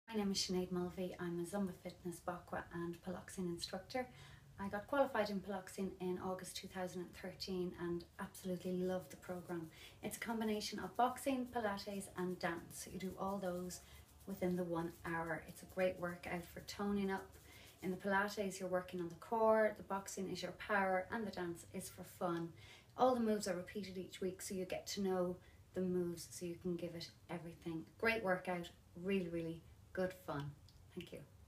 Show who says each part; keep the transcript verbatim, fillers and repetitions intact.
Speaker 1: My name is Sinead Mulvey. I'm a Zumba Fitness, Baqua and Piloxing instructor. I got qualified in Piloxing in August two thousand thirteen and absolutely love the program. It's a combination of boxing, Pilates and dance. So you do all those within the one hour. It's a great workout for toning up. In the Pilates you're working on the core, the boxing is your power and the dance is for fun. All the moves are repeated each week so you get to know the moves so you can give it everything. Great workout, really, really good fun. Thank you.